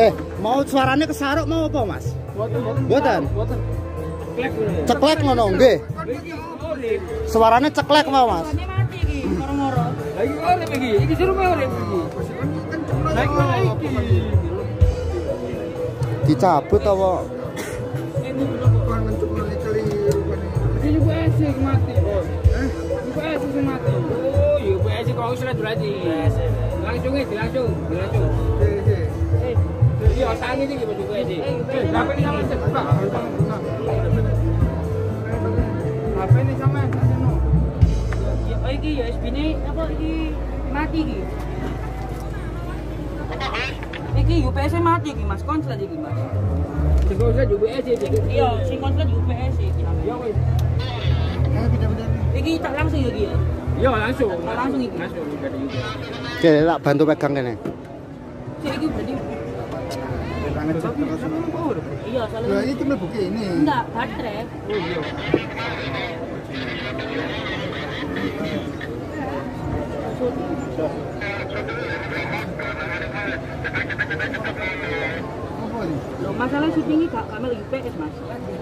Mau suaranya kesaruk mau apa, Mas? Mboten. Ceklek ngono nggih. Suaranya ceklek mau, Mas. Mati iki, moro-moro. Lah iki ora iki suruh ora iki. Lah iki. Dicabut apa? Ini juga asik mati, Bos. Juga asik mati. Oh, ya juga asik kok sudah durasi. Langsung aja, langsung. Iya, tangi iki juga asik. Berapa ini sama cepat? Apa ini sama no? Ya iki ya SB-ne apa iki mati iki. Iki UPS mati iki Mas, konslet iki Mas. Sekolah juga asik. Iya, sing konslet UPS iki. Ya wis. Iki tak langsung ya iki ya. Iya, langsung. Langsung iki. Langsung dari juga. Oke, tak bantu pegang kene. Sik iki berarti iya, soalnya Lah ini cuma buki ini. enggak baterai. Oh iya. Apa ini? Loh, masalah syuting iki gak kamel UPS, Mas.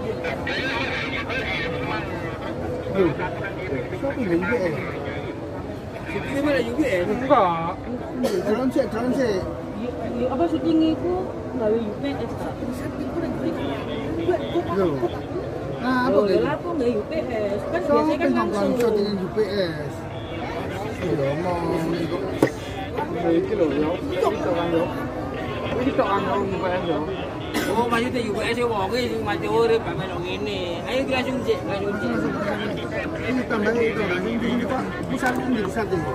Siapa yang UPS? Ini mana juga enggak. Jalan sih. Ya, apa syuting iku gawe UPS ta? Loh. Nah, apa Oh, gitu? lah kok gawe UPS? Kan Siapa biasanya kan yang langsung. ngangkat dengan UPS? Iya, ngomong itu. Iki lho, ya. Iki kan yo. Iki tok kan UPS yo. Oh, maksudnya UPS yo wong iki mati urip gak melu ngene. Ayo langsung cek, langsung cek. Ini tambah itu. Ini Pak, pusat ini pusat itu.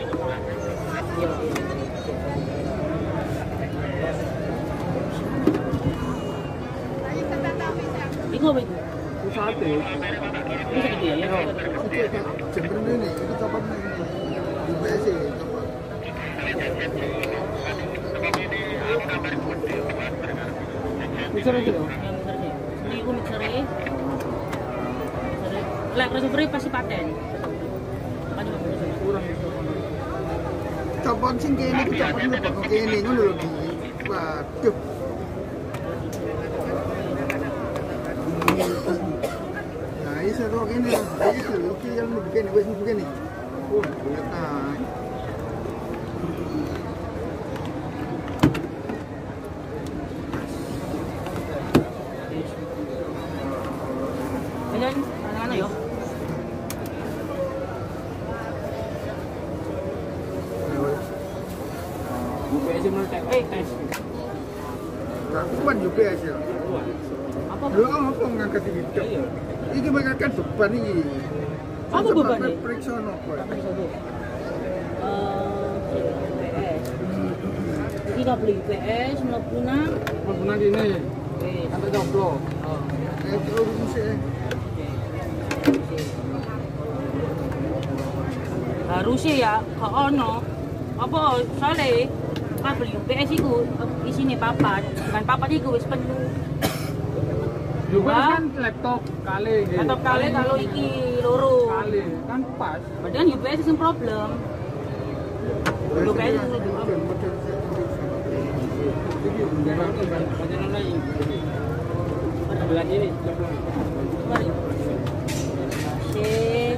Iku apa itu? Pusate. Bisa gitu ya? Ya. Jember ini, itu copot ini. UPS ya, copot. Mixer iki lho. Yang mixernya. Ini iku mixernya. Lah, receiver pasti paten. Makanya Kurang Copot sing kene iki copot mlebu kene ngono lho, Di. Waduh. Nah, ini seru gini. Iki yang mlebu kene, wis mlebu kene. Oh, nah. Ayan, ano yun? UPS menurut tes. Tes. Cakupan UPS ya. Apa? Lho apa ngangkat iki? Iki mengangkat beban iki. Apa bebannya? Periksa nopo. UPS. Ini nggak beli UPS, melapuna. Pernah gini. Kan terjoblo. Oh. Urus sih. Harusnya ya, kok ono. Apa soalnya kan beli UPS itu isinya papat, bukan papat itu wis penuh. Juga kan laptop kali gitu. Atau kali kalau iki loro. Kali kan pas. Berarti kan UPS itu problem. UPS itu problem. Iki barang banyak lagi. Belah ini. Mari. Sip.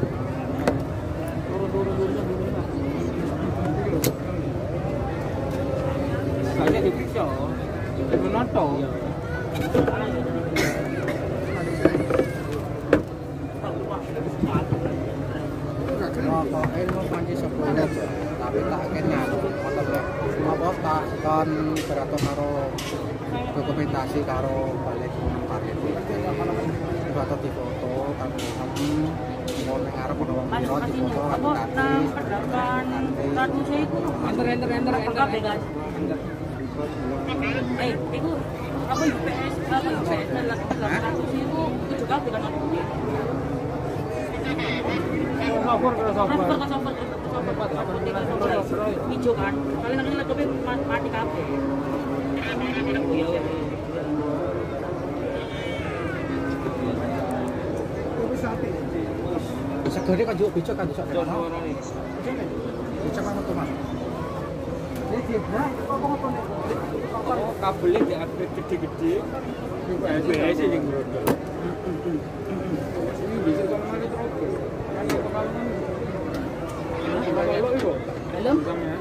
Kayaknya diperiksa. Menonto. Rokok ilmu panci sebulan, tapi tak kena motor lek. Apa tak kon beratur karo dokumentasi karo balik nang parkir. Foto di foto kan mau ning arep ono wong Mas, piro di kasih foto apa nang perdagangan Radusnya itu Enter. lengkap ya guys. Itu apa UPS apa UPS dan Radusnya itu juga bukan apa. Software ke software. Software hijau kan. Kalian nanti laptopnya mati kabeh. Iya. Segede kan juga becok kan iso. Becok apa tuh Mas? Ini dia, apa ngotone? kabelnya di upgrade gede-gede. UPS yang ngerondol. Ini bisa sama ada trouble. Kan kalau itu. Belum?